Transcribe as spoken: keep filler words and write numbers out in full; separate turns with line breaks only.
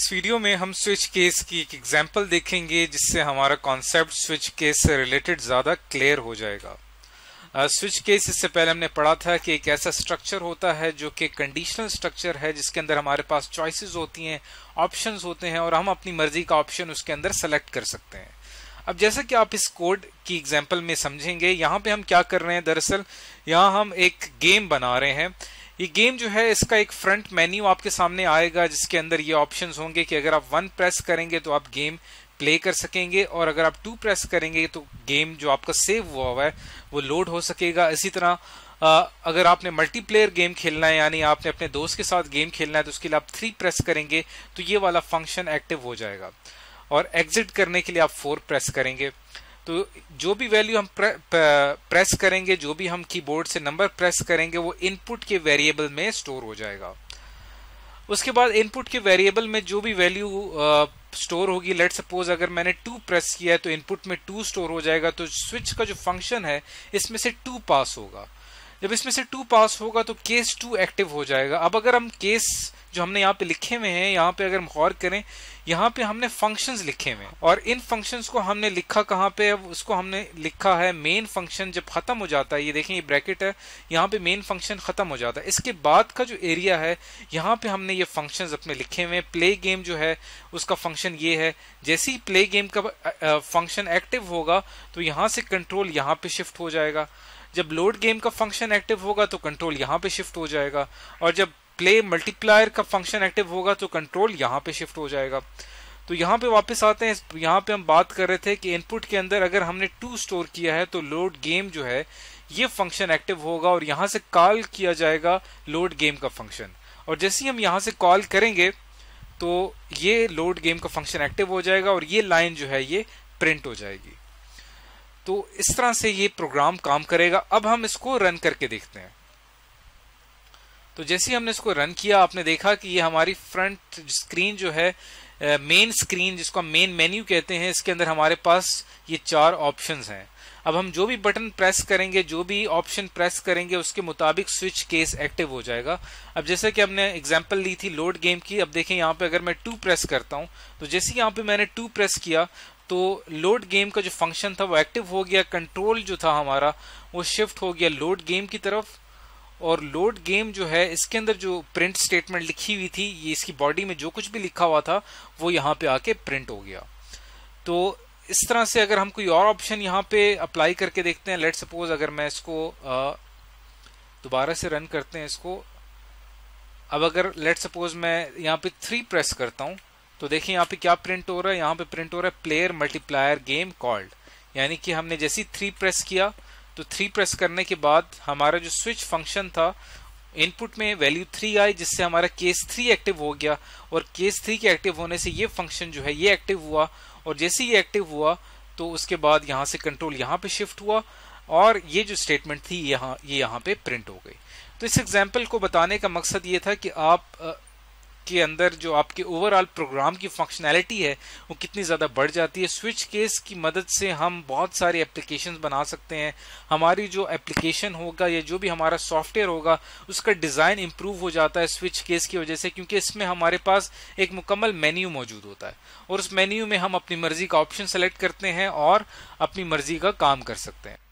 इस वीडियो में हम स्विच केस की एक एग्जांपल देखेंगे जिससे हमारा कॉन्सेप्ट स्विच केस से रिलेटेड ज़्यादा क्लियर हो जाएगा। स्विच uh, केस इससे पहले हमने पढ़ा था कि एक ऐसा स्ट्रक्चर होता है जो कि कंडीशनल स्ट्रक्चर है जिसके अंदर हमारे पास चॉइसेस होती हैं, ऑप्शंस होते हैं और हम अपनी मर्जी का ऑप्शन उसके अंदर सेलेक्ट कर सकते हैं। अब जैसा कि आप इस कोड की एग्जांपल में समझेंगे, यहाँ पे हम क्या कर रहे हैं, दरअसल यहाँ हम एक गेम बना रहे हैं। ये गेम जो है इसका एक फ्रंट मेन्यू आपके सामने आएगा जिसके अंदर ये ऑप्शंस होंगे कि अगर आप वन प्रेस करेंगे तो आप गेम प्ले कर सकेंगे और अगर आप टू प्रेस करेंगे तो गेम जो आपका सेव हुआ हुआ है वो लोड हो सकेगा। इसी तरह आ, अगर आपने मल्टीप्लेयर गेम खेलना है यानी आपने अपने दोस्त के साथ गेम खेलना है तो उसके लिए आप थ्री प्रेस करेंगे तो ये वाला फंक्शन एक्टिव हो जाएगा और एग्जिट करने के लिए आप फोर प्रेस करेंगे। तो जो भी वैल्यू हम प्रे, प्रेस करेंगे, जो भी हम कीबोर्ड से नंबर प्रेस करेंगे वो इनपुट के वेरिएबल में स्टोर हो जाएगा। उसके बाद इनपुट के वेरिएबल में जो भी वैल्यू स्टोर होगी, लेट सपोज अगर मैंने टू प्रेस किया है तो इनपुट में टू स्टोर हो जाएगा। तो स्विच का जो फंक्शन है इसमें से टू पास होगा। जब इसमें से टू पास होगा तो केस टू एक्टिव हो जाएगा। अब अगर हम केस जो हमने यहाँ पे लिखे हुए हैं, यहाँ पे अगर हम गौर करें, यहाँ पे हमने फंक्शंस लिखे हुए हैं और इन फंक्शंस को हमने लिखा कहाँ पे है, उसको हमने लिखा है मेन फंक्शन जब खत्म हो जाता है। ये देखें, ये ब्रैकेट है, यहाँ पे मेन फंक्शन खत्म हो जाता है। इसके बाद का जो एरिया है यहाँ पे हमने ये फंक्शंस अपने लिखे हुए हैं। प्ले गेम जो है उसका फंक्शन ये है। जैसे ही प्ले गेम का फंक्शन एक्टिव होगा तो यहाँ से कंट्रोल यहाँ पे शिफ्ट हो जाएगा। जब लोड गेम का फंक्शन एक्टिव होगा तो कंट्रोल यहाँ पे शिफ्ट हो जाएगा और जब प्ले मल्टीप्लायर का फंक्शन एक्टिव होगा तो कंट्रोल यहाँ पे शिफ्ट हो जाएगा। तो यहाँ पे वापस आते हैं। यहाँ पे हम बात कर रहे थे कि इनपुट के अंदर अगर हमने टू स्टोर किया है तो लोड गेम जो है ये फंक्शन एक्टिव होगा और यहाँ से कॉल किया जाएगा लोड गेम का फंक्शन और जैसे ही हम यहाँ से कॉल करेंगे तो ये लोड गेम का फंक्शन एक्टिव हो जाएगा और ये लाइन जो है ये प्रिंट हो जाएगी। तो इस तरह से ये प्रोग्राम काम करेगा। अब हम इसको रन करके देखते हैं। तो जैसे ही हमने इसको रन किया आपने देखा कि ये हमारी फ्रंट स्क्रीन जो है, मेन स्क्रीन जिसको हम मेन मेन्यू कहते हैं, इसके अंदर हमारे पास ये चार ऑप्शंस हैं। अब हम जो भी बटन प्रेस करेंगे, जो भी ऑप्शन प्रेस करेंगे उसके मुताबिक स्विच केस एक्टिव हो जाएगा। अब जैसे कि हमने एग्जांपल ली थी लोड गेम की, अब देखें यहाँ पे अगर मैं टू प्रेस करता हूँ तो जैसे यहाँ पे मैंने टू प्रेस किया तो लोड गेम का जो फंक्शन था वो एक्टिव हो गया। कंट्रोल जो था हमारा वो शिफ्ट हो गया लोड गेम की तरफ और लोड गेम जो है इसके अंदर जो प्रिंट स्टेटमेंट लिखी हुई थी, ये इसकी बॉडी में जो कुछ भी लिखा हुआ था वो यहाँ पे आके प्रिंट हो गया। तो इस तरह से अगर हम कोई और ऑप्शन यहाँ पे अप्लाई करके देखते हैं, लेट सपोज अगर मैं इसको दोबारा से रन करते हैं इसको। अब अगर लेट सपोज मैं यहाँ पे थ्री प्रेस करता हूँ तो देखिए यहाँ पे क्या प्रिंट हो रहा है, यहाँ पे प्रिंट हो रहा है प्लेयर मल्टीप्लायर गेम कॉल्ड। यानी कि हमने जैसे ही थ्री प्रेस किया तो थ्री प्रेस करने के बाद हमारा जो स्विच फंक्शन था इनपुट में वैल्यू थ्री आई जिससे हमारा केस थ्री एक्टिव हो गया और केस थ्री के एक्टिव होने से ये फंक्शन जो है ये एक्टिव हुआ और जैसे ही ये एक्टिव हुआ तो उसके बाद यहाँ से कंट्रोल यहाँ पे शिफ्ट हुआ और ये जो स्टेटमेंट थी यहाँ ये यहाँ पे प्रिंट हो गई। तो इस एग्जाम्पल को बताने का मकसद ये था कि आप के अंदर जो आपके ओवरऑल प्रोग्राम की फंक्शनैलिटी है वो कितनी ज़्यादा बढ़ जाती है। स्विच केस की मदद से हम बहुत सारे एप्लीकेशंस बना सकते हैं। हमारी जो एप्लीकेशन होगा या जो भी हमारा सॉफ्टवेयर होगा उसका डिज़ाइन इम्प्रूव हो जाता है स्विच केस की वजह से, क्योंकि इसमें हमारे पास एक मुकम्मल मेन्यू मौजूद होता है और उस मेन्यू में हम अपनी मर्जी का ऑप्शन सेलेक्ट करते हैं और अपनी मर्जी का काम कर सकते हैं।